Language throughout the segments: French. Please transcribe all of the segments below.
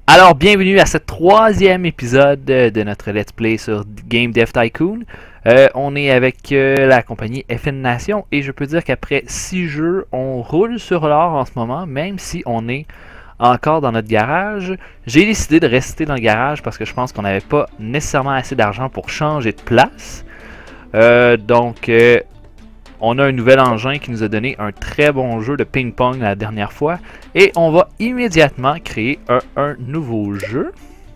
Alors, bienvenue à ce troisième épisode de notre Let's Play sur Game Dev Tycoon. On est avec la compagnie FN Nation et je peux dire qu'après 6 jeux, on roule sur l'or en ce moment, même si on est encore dans notre garage. J'ai décidé de rester dans le garage parce que je pense qu'on n'avait pas nécessairement assez d'argent pour changer de place. Donc, on a un nouvel engin qui nous a donné un très bon jeu de ping-pong la dernière fois. Et on va immédiatement créer un nouveau jeu.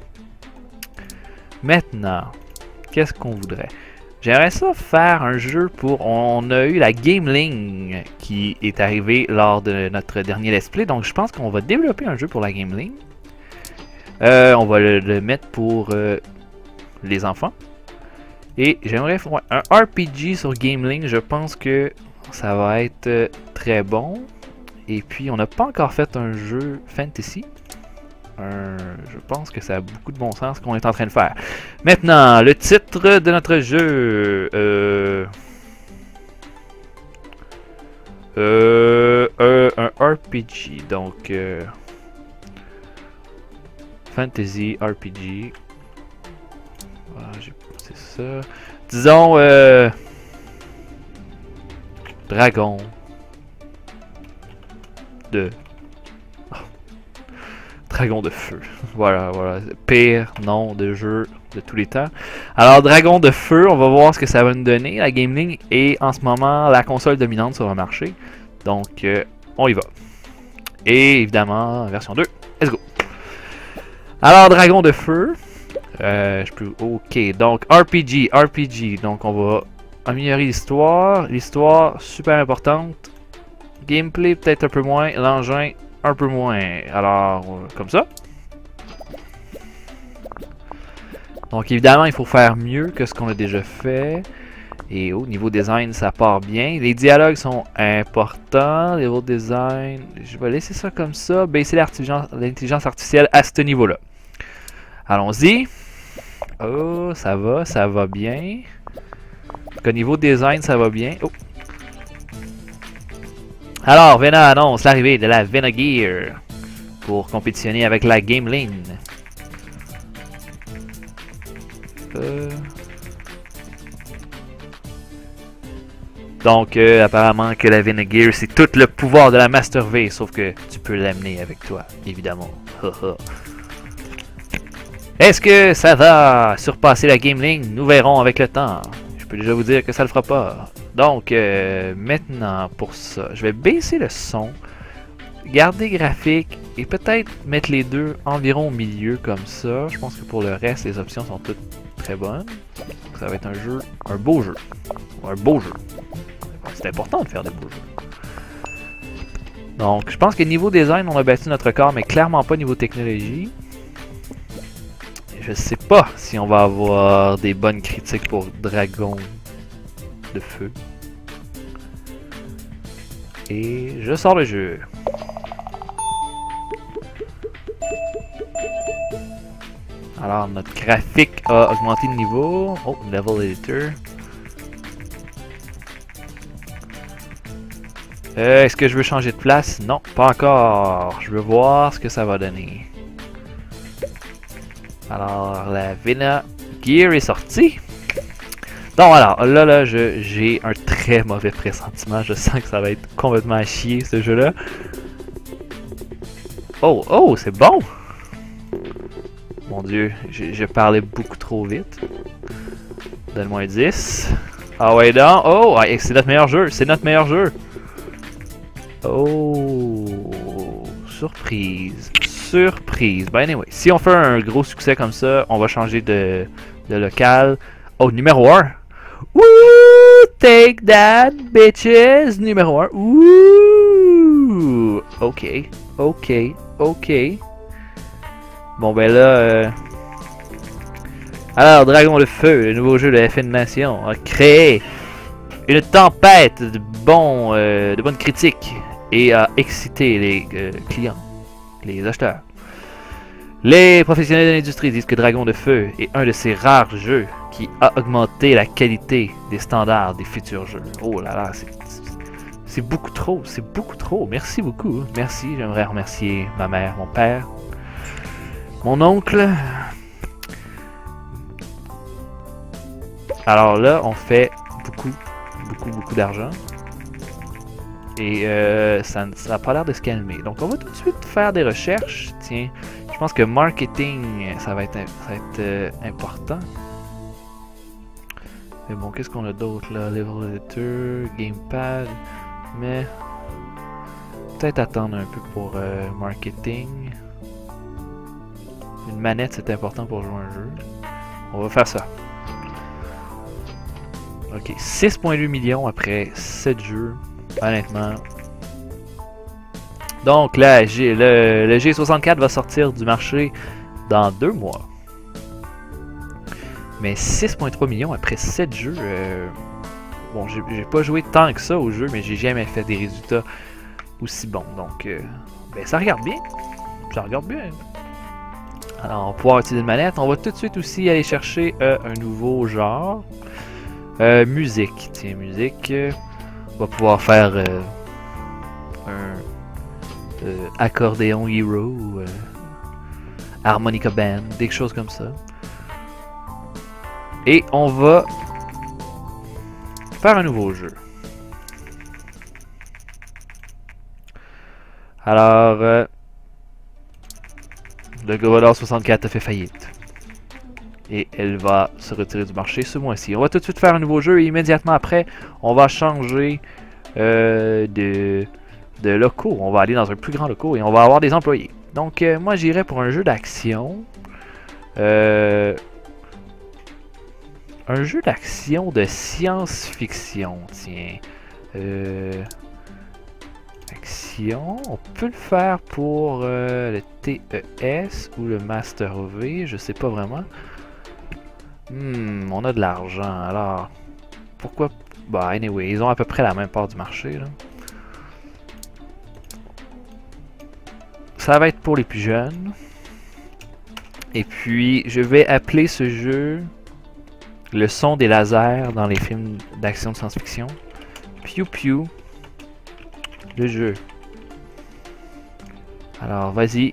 Maintenant, qu'est-ce qu'on voudrait? J'aimerais ça faire un jeu pour... On a eu la Gameling qui est arrivée lors de notre dernier let's play. Donc je pense qu'on va développer un jeu pour la Gameling. On va le mettre pour les enfants. Et j'aimerais faire un RPG sur Gameling. Je pense que ça va être très bon. Et puis, on n'a pas encore fait un jeu fantasy. Je pense que ça a beaucoup de bon sens ce qu'on est en train de faire. Maintenant, le titre de notre jeu. Un RPG. Donc, fantasy RPG. Voilà, c'est ça. Disons, dragon. Dragon de feu. Voilà. Pire nom de jeu de tous les temps. Alors, Dragon de feu, on va voir ce que ça va nous donner. La Gameling est en ce moment la console dominante sur le marché. Donc, on y va. Et évidemment, version 2. Let's go. Alors, Dragon de feu. Je peux... Ok, donc RPG. Donc, on va améliorer l'histoire. L'histoire, super importante. Gameplay, peut-être un peu moins. L'engin, un peu moins. Alors, comme ça. Donc, évidemment, il faut faire mieux que ce qu'on a déjà fait. Et au niveau design, ça part bien. Les dialogues sont importants. Niveau design, je vais laisser ça comme ça. Baisser l'intelligence artificielle à ce niveau-là. Allons-y. Oh, ça va bien. Au niveau design, ça va bien. Oh. Alors, Vena annonce l'arrivée de la Vena Gear pour compétitionner avec la Gameling. Donc, apparemment que la Vena Gear, c'est tout le pouvoir de la Master V, sauf que tu peux l'amener avec toi, évidemment. Est-ce que ça va surpasser la Gameling? Nous verrons avec le temps. Je peux déjà vous dire que ça le fera pas. Donc, maintenant, pour ça, je vais baisser le son, garder graphique et peut-être mettre les deux environ au milieu comme ça. Je pense que pour le reste, les options sont toutes très bonnes. Donc, ça va être un jeu, un beau jeu. Un beau jeu. C'est important de faire des beaux jeux. Donc, je pense que niveau design, on a battu notre record, mais clairement pas niveau technologie. Je sais pas si on va avoir des bonnes critiques pour Dragon de feu. Et je sors le jeu. Alors, notre graphique a augmenté de niveau. Oh, Level Editor. Est-ce que je veux changer de place? Non, pas encore. Je veux voir ce que ça va donner. Alors, la Vena Gear est sortie. Donc alors, là, j'ai un très mauvais pressentiment. Je sens que ça va être complètement à chier, ce jeu-là. Oh, c'est bon! Mon Dieu, je parlais beaucoup trop vite. Donne-moi un 10. Ah ouais, non. Oh, c'est notre meilleur jeu. C'est notre meilleur jeu. Oh, surprise. Ben anyway, si on fait un gros succès comme ça, on va changer de local. Oh, numéro 1. Woo! Take that, bitches! Numéro 1. Woo! Ok. Bon, ben là... Alors, Dragon de Feu, le nouveau jeu de FN Nation, a créé une tempête de bonnes critiques et a excité les clients, les acheteurs. Les professionnels de l'industrie disent que Dragon de Feu est un de ces rares jeux qui a augmenté la qualité des standards des futurs jeux. Oh là là, c'est beaucoup trop, Merci beaucoup. Merci, j'aimerais remercier ma mère, mon père, Mon oncle. Alors là, on fait beaucoup d'argent. Et ça n'a pas l'air de se calmer. Donc on va tout de suite faire des recherches. Tiens, je pense que marketing, ça va être important. Mais bon, qu'est-ce qu'on a d'autre là? Level Editor, Gamepad. Mais peut-être attendre un peu pour marketing. Une manette, c'est important pour jouer un jeu. On va faire ça. Ok, 6,8 millions après 7 jeux. Honnêtement. Donc là, le G64 va sortir du marché dans 2 mois. Mais 6,3 millions après 7 jeux. Bon, j'ai pas joué tant que ça au jeu, mais j'ai jamais fait des résultats aussi bons. Donc, ben, ça regarde bien. Ça regarde bien. Alors, on va pouvoir utiliser une manette. On va tout de suite aussi aller chercher un nouveau genre. Musique. Tiens, musique. On va pouvoir faire un accordéon hero, harmonica band, des choses comme ça. Et on va faire un nouveau jeu. Alors, le Commodore 64 a fait faillite. Et elle va se retirer du marché ce mois-ci. On va tout de suite faire un nouveau jeu et immédiatement après, on va changer de locaux. On va aller dans un plus grand locaux et on va avoir des employés. Donc, moi, j'irais pour un jeu d'action. Un jeu d'action de science-fiction, tiens. Action, on peut le faire pour le TES ou le Master V, je sais pas vraiment. On a de l'argent, alors pourquoi... Bah, anyway, ils ont à peu près la même part du marché, là. Ça va être pour les plus jeunes. Et puis, je vais appeler ce jeu... Le son des lasers dans les films d'action de science-fiction. Pew Pew. Le jeu. Alors, vas-y.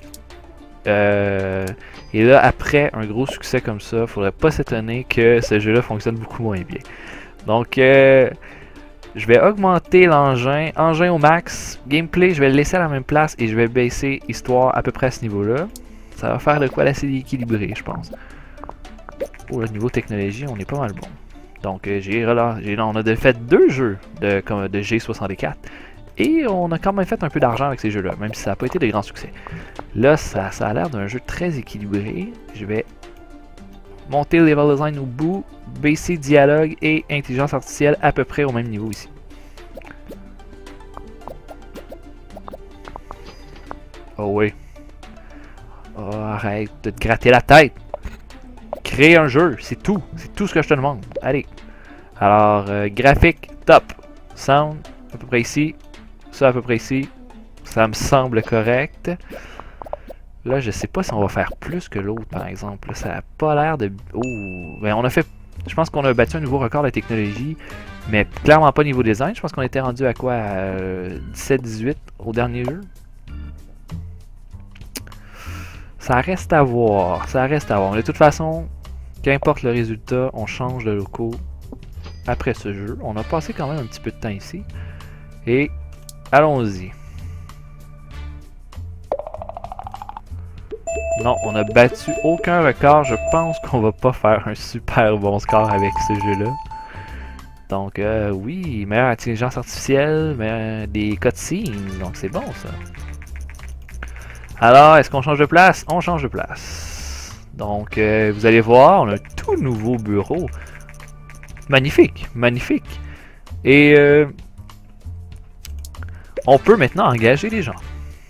Et là, après un gros succès comme ça, faudrait pas s'étonner que ce jeu-là fonctionne beaucoup moins bien. Donc, je vais augmenter l'engin. Engin au max. Gameplay, je vais le laisser à la même place et je vais baisser histoire à peu près à ce niveau-là. Ça va faire de quoi d'assez équilibré, je pense. Pour le niveau technologie, on est pas mal bon. Donc, on a fait 2 jeux de G64. Et on a quand même fait un peu d'argent avec ces jeux-là, même si ça n'a pas été de grands succès. Là, ça a l'air d'un jeu très équilibré. Je vais monter le level design au bout, baisser dialogue et intelligence artificielle à peu près au même niveau ici. Oh oui. Oh, arrête de te gratter la tête. Créer un jeu, c'est tout. C'est tout ce que je te demande. Allez. Alors, graphique, top. Sound, à peu près ici. Ça, à peu près ici. Ça me semble correct. Là, je sais pas si on va faire plus que l'autre, par exemple. Là, ça a pas l'air de... Oh, ben on a fait... Je pense qu'on a battu un nouveau record de technologie. Mais clairement pas niveau design. Je pense qu'on était rendu à quoi? À 17-18 au dernier jeu. Ça reste à voir. Ça reste à voir. Mais de toute façon, qu'importe le résultat, on change de locaux après ce jeu. On a passé quand même un petit peu de temps ici. Et allons-y. Non, on a battu aucun record. Je pense qu'on va pas faire un super bon score avec ce jeu-là. Donc, oui, meilleure intelligence artificielle, des cutscenes. Donc, c'est bon, ça. Alors, est-ce qu'on change de place? On change de place. Donc, vous allez voir, on a un tout nouveau bureau. Magnifique, magnifique. Et on peut maintenant engager des gens.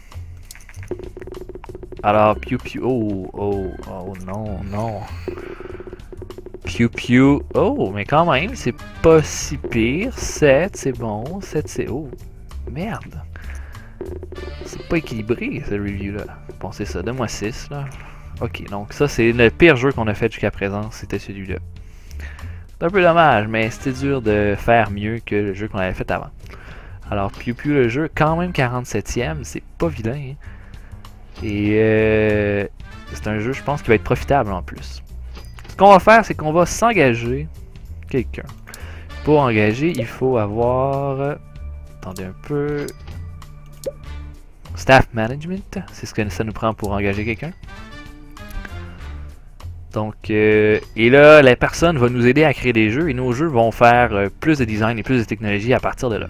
Alors, Pew Pew... Oh non, non. Pew Pew... Oh, mais quand même, c'est pas si pire. 7, c'est bon. 7, c'est... Oh, merde. C'est pas équilibré, ce review-là. Bon, c'est ça. Donne-moi 6, là. Ok, donc ça, c'est le pire jeu qu'on a fait jusqu'à présent. C'était celui-là. C'est un peu dommage, mais c'était dur de faire mieux que le jeu qu'on avait fait avant. Alors, Pew Pew, le jeu, quand même 47ème. C'est pas vilain, hein. Et c'est un jeu, je pense, qui va être profitable en plus. Ce qu'on va faire, c'est qu'on va s'engager quelqu'un. Pour engager, il faut avoir... Attendez un peu... Staff Management, c'est ce que ça nous prend pour engager quelqu'un. Donc, et là, la personne va nous aider à créer des jeux et nos jeux vont faire plus de design et plus de technologie à partir de là.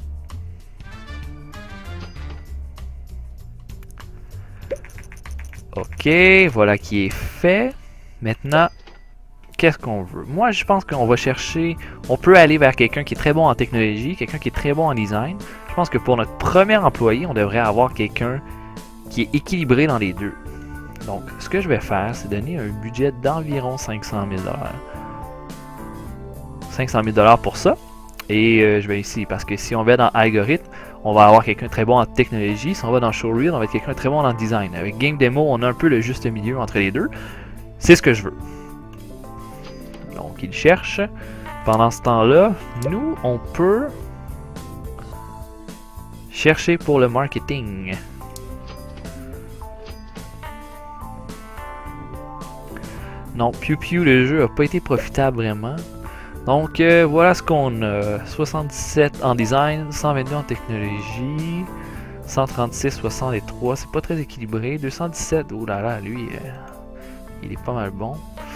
Ok, voilà qui est fait. Maintenant, qu'est-ce qu'on veut? Moi, je pense qu'on va chercher... On peut aller vers quelqu'un qui est très bon en technologie, quelqu'un qui est très bon en design. Je pense que pour notre premier employé, on devrait avoir quelqu'un qui est équilibré dans les deux. Donc, ce que je vais faire, c'est donner un budget d'environ 500 000 $. 500 000 $ pour ça. Et je vais ici, parce que si on va dans algorithme, on va avoir quelqu'un de très bon en technologie. Si on va dans showreel, on va être quelqu'un de très bon en design. Avec game demo, on a un peu le juste milieu entre les deux. C'est ce que je veux. Donc, il cherche. Pendant ce temps-là, nous, on peut chercher pour le marketing. Non, Pew Pew, le jeu n'a pas été profitable vraiment. Donc voilà ce qu'on a. 77 en design, 122 en technologie, 136, 63, c'est pas très équilibré. 217, oh là là, lui, il est pas mal bon.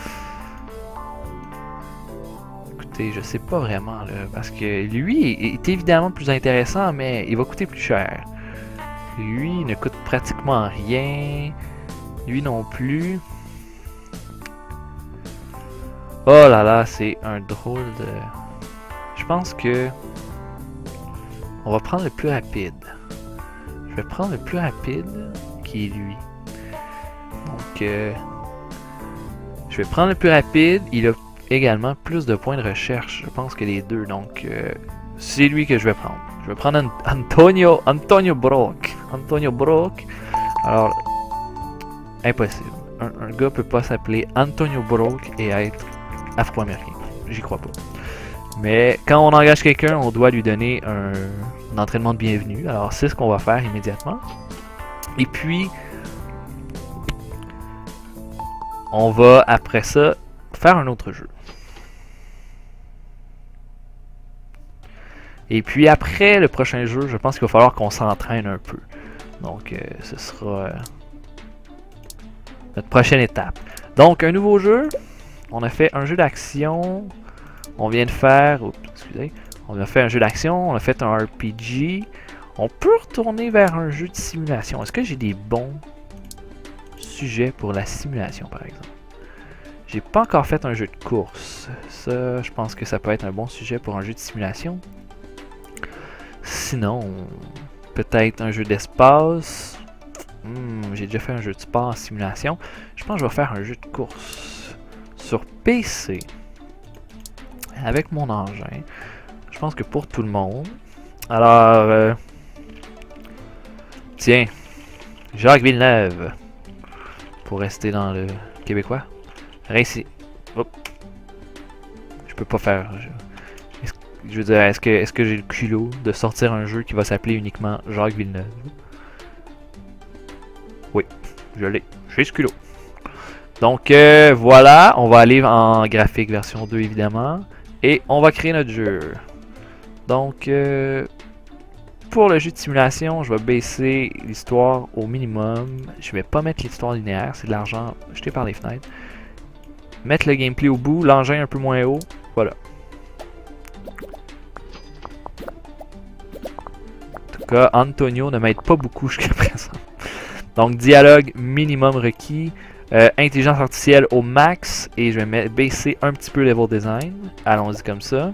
Écoutez, je sais pas vraiment là, parce que lui est évidemment plus intéressant, mais il va coûter plus cher. Lui, il ne coûte pratiquement rien. Lui non plus. Oh là là, c'est un drôle de... Je pense que... On va prendre le plus rapide. Je vais prendre le plus rapide, qui est lui. Donc, je vais prendre le plus rapide. Il a également plus de points de recherche, je pense, que les deux. Donc, c'est lui que je vais prendre. Je vais prendre Antonio Brock. Antonio Brock. Alors, impossible. Un gars peut pas s'appeler Antonio Brock et être afro-américain. J'y crois pas. Mais quand on engage quelqu'un, on doit lui donner un entraînement de bienvenue. Alors c'est ce qu'on va faire immédiatement. Et puis, on va après ça faire un autre jeu. Et puis après le prochain jeu, je pense qu'il va falloir qu'on s'entraîne un peu. Donc ce sera notre prochaine étape. Donc un nouveau jeu. On a fait un jeu d'action. On vient de faire... Oups, excusez. On a fait un jeu d'action. On a fait un RPG. On peut retourner vers un jeu de simulation. Est-ce que j'ai des bons sujets pour la simulation, par exemple? J'ai pas encore fait un jeu de course. Ça, je pense que ça peut être un bon sujet pour un jeu de simulation. Sinon, peut-être un jeu d'espace. J'ai déjà fait un jeu de sport en simulation. Je pense que je vais faire un jeu de course. Sur PC, avec mon engin, je pense que pour tout le monde. Alors, tiens, Jacques Villeneuve, pour rester dans le québécois. Récit. Hop. Je peux pas faire. Je veux dire, est-ce que j'ai le culot de sortir un jeu qui va s'appeler uniquement Jacques Villeneuve? Oui, je l'ai. J'ai ce culot. Donc voilà, on va aller en graphique version 2 évidemment. Et on va créer notre jeu. Donc pour le jeu de simulation, je vais baisser l'histoire au minimum. Je vais pas mettre l'histoire linéaire, c'est de l'argent jeté par les fenêtres. Mettre le gameplay au bout, l'engin un peu moins haut. Voilà. En tout cas, Antonio ne m'aide pas beaucoup jusqu'à présent. Donc dialogue minimum requis. Intelligence artificielle au max et je vais baisser un petit peu level design. Allons-y comme ça.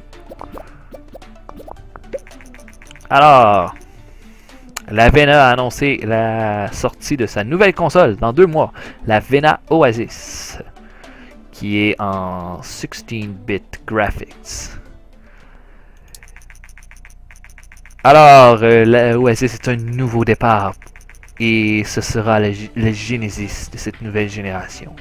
Alors, la Vena a annoncé la sortie de sa nouvelle console dans 2 mois, la Vena Oasis, qui est en 16-bit graphics. Alors, la Oasis est un nouveau départ. Et ce sera la Genesis de cette nouvelle génération.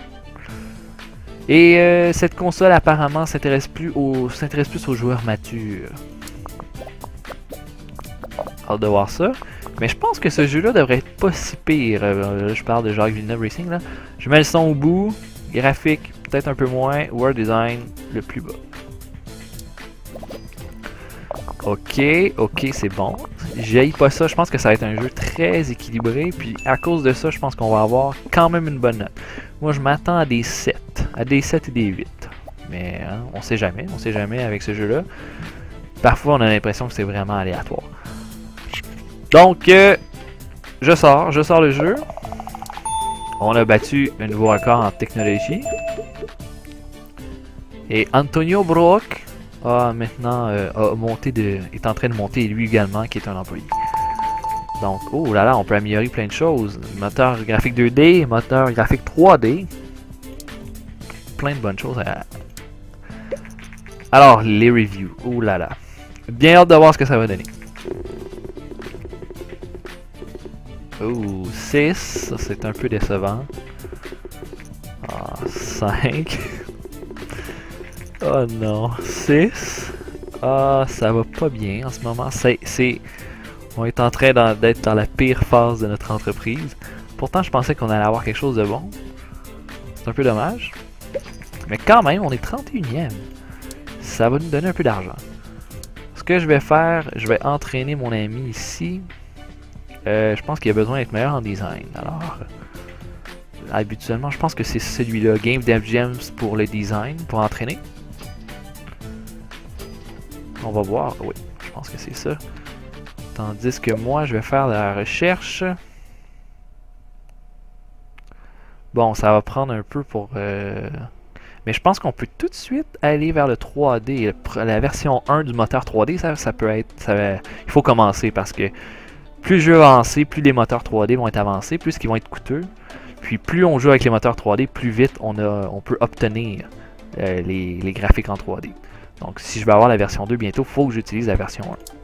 Et cette console apparemment s'intéresse plus aux joueurs matures. Hâte de voir ça. Mais je pense que ce jeu-là devrait être pas si pire. Là, je parle de Jacques Villeneuve Racing, là. Je mets le son au bout, graphique peut-être un peu moins, world design le plus bas. Ok, c'est bon. J'haïs pas ça, je pense que ça va être un jeu très équilibré, puis à cause de ça, je pense qu'on va avoir quand même une bonne note. Moi, je m'attends à des 7, et des 8. Mais hein, on sait jamais avec ce jeu-là. Parfois, on a l'impression que c'est vraiment aléatoire. Donc, je sors le jeu. On a battu un nouveau record en technologie. Et Antonio Brock a maintenant est en train de monter lui également, qui est un employé. Donc, oh là là, on peut améliorer plein de choses. Moteur graphique 2D, moteur graphique 3D. Plein de bonnes choses. Alors, les reviews. Oh là là. Bien hâte de voir ce que ça va donner. Oh, 6. Ça, c'est un peu décevant. Ah, 5. Oh non. 6. Ah, ça va pas bien en ce moment. On est en train d'être dans la pire phase de notre entreprise. Pourtant, je pensais qu'on allait avoir quelque chose de bon. C'est un peu dommage. Mais quand même, on est 31e. Ça va nous donner un peu d'argent. Ce que je vais faire, je vais entraîner mon ami ici. Je pense qu'il a besoin d'être meilleur en design. Alors, habituellement, je pense que c'est celui-là. Game Dev Gems pour le design, pour entraîner. On va voir. Oui, je pense que c'est ça. Tandis que moi, je vais faire de la recherche. Bon, ça va prendre un peu pour... Mais je pense qu'on peut tout de suite aller vers le 3D. La version 1 du moteur 3D, ça peut être... il faut commencer parce que plus le jeu va avancer, plus les moteurs 3D vont être avancés, plus ils vont être coûteux. Puis plus on joue avec les moteurs 3D, plus vite on peut obtenir les graphiques en 3D. Donc si je veux avoir la version 2 bientôt, il faut que j'utilise la version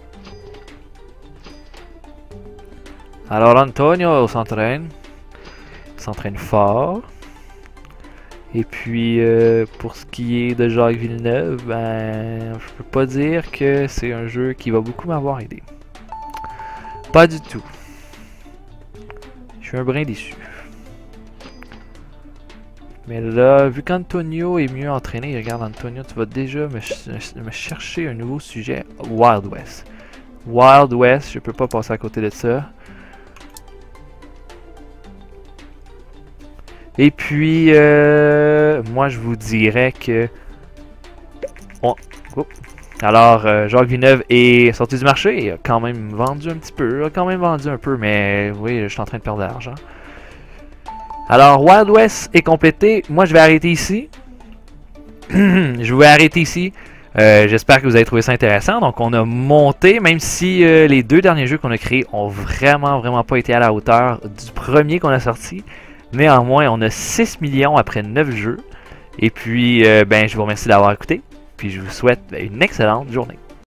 1. Alors Antonio s'entraîne. Il s'entraîne fort. Et puis pour ce qui est de Jacques Villeneuve, ben je peux pas dire que c'est un jeu qui va beaucoup m'avoir aidé. Pas du tout. Je suis un brin déçu. Mais là, vu qu'Antonio est mieux entraîné, regarde Antonio, tu vas déjà me chercher un nouveau sujet. Wild West. Wild West, je peux pas passer à côté de ça. Et puis, moi je vous dirais que... Alors, Jacques Villeneuve est sorti du marché, il a quand même vendu un petit peu, mais oui, je suis en train de perdre de l'argent. Alors, Wild West est complété, moi je vais arrêter ici. J'espère que vous avez trouvé ça intéressant. Donc on a monté, même si les deux derniers jeux qu'on a créés ont vraiment pas été à la hauteur du premier qu'on a sorti. Néanmoins, on a 6 millions après 9 jeux. Et puis, je vous remercie d'avoir écouté. Puis je vous souhaite une excellente journée.